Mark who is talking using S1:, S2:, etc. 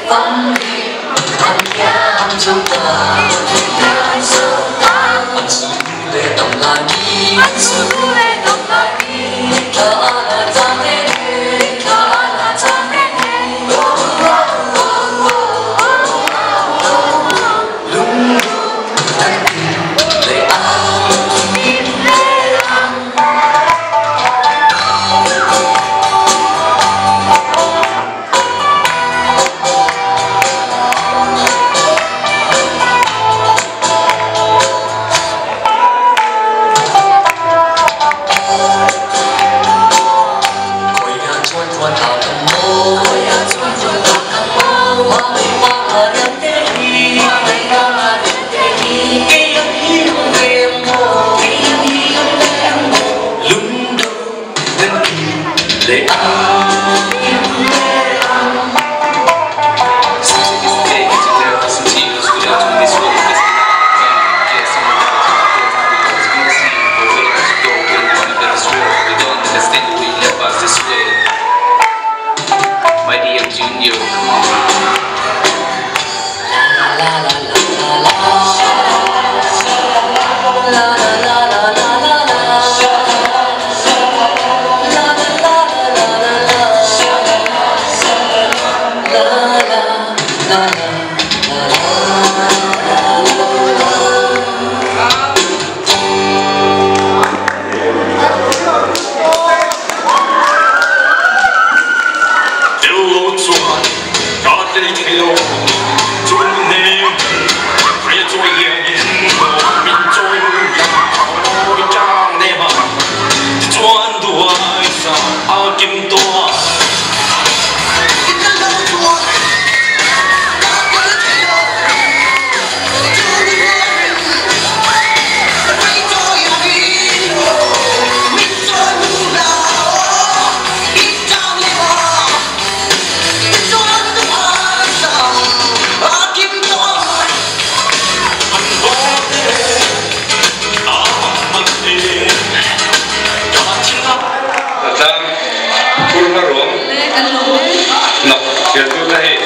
S1: Văn đi Hằng kia hằng dâu ta Hằng dâu ta Hằng dâu lệ tổng là đi Hằng dâu lệ tổng là đi Thở là ta mê đi Thở là ta mê đi Lung lung Anh tìm lệ an Tìm lệ an Lệ An My dear Junior, come on. La la la la la la la la la la Nó, chuyện tôi thấy